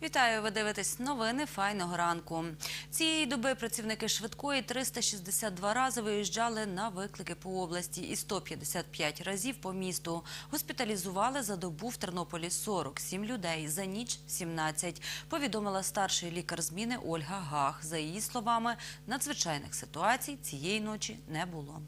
Вітаю, ви дивитесь новини Файного ранку. Цієї доби працівники швидкої 362 рази виїжджали на виклики по області і 155 разів по місту. Госпіталізували за добу в Тернополі 47 людей, за ніч – 17. Повідомила старший лікар зміни Ольга Гах. За її словами, надзвичайних ситуацій цієї ночі не було.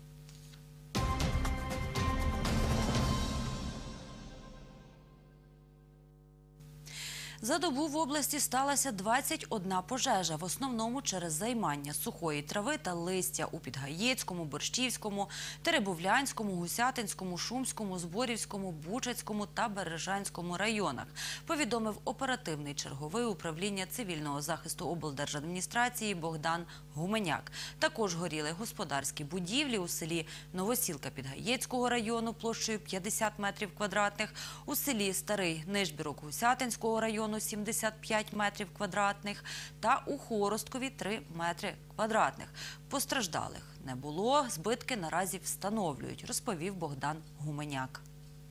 За добу в області сталося 21 пожежа, в основному через займання сухої трави та листя у Підгаєцькому, Борщівському, Теребовлянському, Гусятинському, Шумському, Зборівському, Бучацькому та Бережанському районах, повідомив оперативний черговий управління цивільного захисту облдержадміністрації Богдан Гуменяк. Також горіли господарські будівлі у селі Новосілка Підгаєцького району площею 50 метрів квадратних, у селі Старий Нижбірок Гусятинського району 75 метрів квадратних та у Хоросткові 3 метри квадратних. Постраждалих не було, збитки наразі встановлюють, розповів Богдан Гуменяк.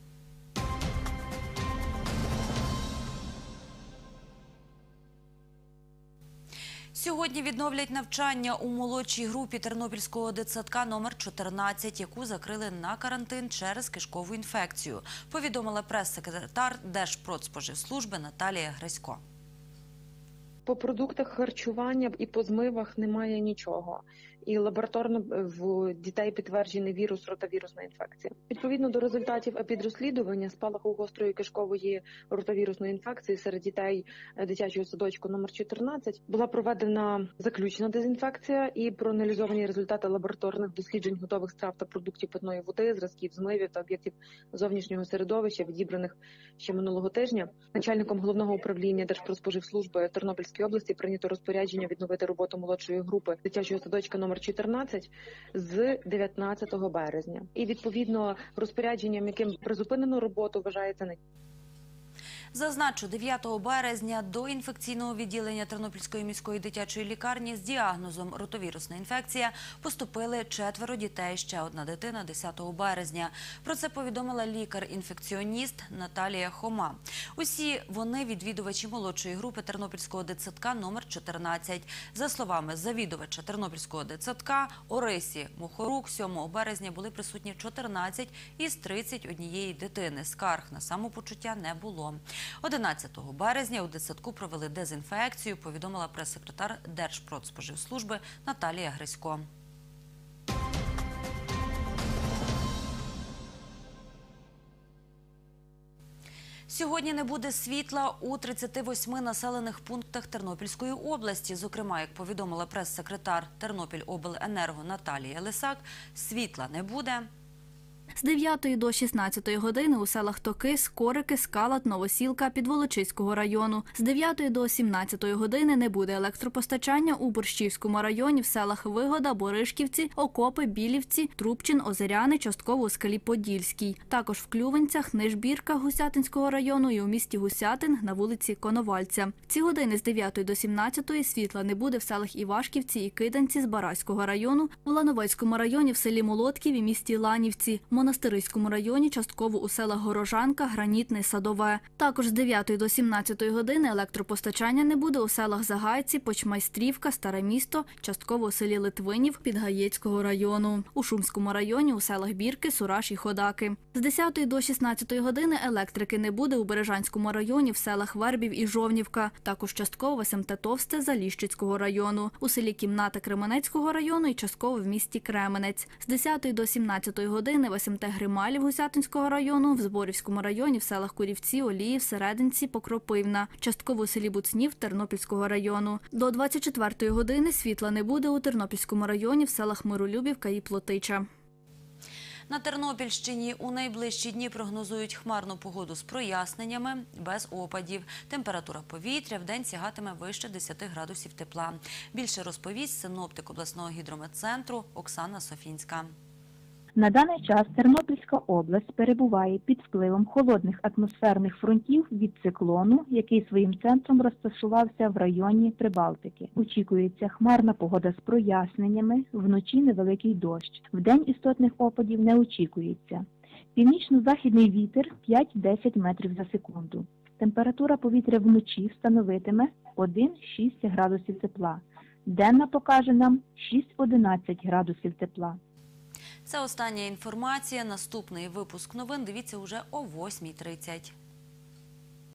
Сьогодні відновлять навчання у молодшій групі Тернопільського дитсадка номер 14, яку закрили на карантин через кишкову інфекцію, повідомила прес-секретар Держпродспоживслужби Наталія Грисько. По продуктах харчування і по змивах немає нічого. І лабораторно в дітей підтверджений вірус, ротавірусна інфекція. Відповідно до результатів епідрозслідування спалаху гострої кишкової ротавірусної інфекції серед дітей дитячого садочку номер 14 була проведена заключна дезінфекція і проаналізовані результати лабораторних досліджень готових страв та продуктів питної води, зразків змивів та об'єктів зовнішнього середовища, відібраних ще минулого тижня. Начальником головного управління Держпродспоживслужби Тернопільської області прийнято розпорядження відновити роботу молодшої групи дитячого садочка номер 14 з 19 березня. І відповідно розпорядженням, яким призупинено роботу, вважається не. Зазначу, 9 березня до інфекційного відділення Тернопільської міської дитячої лікарні з діагнозом ротавірусна інфекція поступили 4 дітей, ще одна дитина 10 березня. Про це повідомила лікар-інфекціоніст Наталія Хома. Усі вони відвідувачі молодшої групи Тернопільського дитсадка номер 14. За словами завідувача Тернопільського дитсадка Орисі Мухорук, 7 березня були присутні 14 із 31 дитини. Скарг на самопочуття не було. 11 березня у дитсадку провели дезінфекцію, повідомила прес-секретар Держпродспоживслужби Наталія Грисько. Сьогодні не буде світла у 38 населених пунктах Тернопільської області. Зокрема, як повідомила прес-секретар Тернопільобленерго Наталія Лисак, світла не буде. З 9 до 16 години у селах Токи, Скорики, Скалат, Новосілка, Підволочиського району. З 9 до 17 години не буде електропостачання у Борщівському районі в селах Вигода, Боришківці, Окопи, Білівці, Трубчин, Озеряни, частково у Скалі Подільській. Також в Клювинцях, Нижбірках Гусятинського району і у місті Гусятин на вулиці Коновальця. Ці години з 9 до 17 світла не буде в селах Івашківці і Киданці з Бараського району, в Лановецькому районі в селі Молодків і місті Ланівці, в Монастириському районі частково у селах Горожанка, Гранітне, Садове. Також з 9 до 17 години електропостачання не буде у селах Загайці, Почмайстрівка, Старе місто, частково у селі Литвинів Підгаєцького району. У Шумському районі у селах Бірки, Сураш і Ходаки. З 10 до 16 години електрики не буде у Бережанському районі в селах Вербів і Жовнівка. Також частково в СМТ Товсте Заліщицького району. У селі Кімната Кременецького району і частково в місті Кременець. З 10 до 17 години в СМТ Грималів Гусятинського району, в Зборівському районі в селах Курівці, Оліїв, Серединці, Покропивна, частково у селі Буцнів Тернопільського району. До 24 години світла не буде у Тернопільському районі в селах Миролюбівка і Плотича. На Тернопільщині у найближчі дні прогнозують хмарну погоду з проясненнями, без опадів. Температура повітря вдень сягатиме вище 10 градусів тепла. Більше розповість синоптик обласного гідрометцентру Оксана Софінська. На даний час Тернопільська область перебуває під впливом холодних атмосферних фронтів від циклону, який своїм центром розташувався в районі Прибалтики. Очікується хмарна погода з проясненнями, вночі невеликий дощ. Вдень істотних опадів не очікується. Північно-західний вітер 5-10 метрів за секунду. Температура повітря вночі становитиме 1-6 градусів тепла. Денна покаже нам 6-11 градусів тепла. Це остання інформація. Наступний випуск новин дивіться уже о 8:30.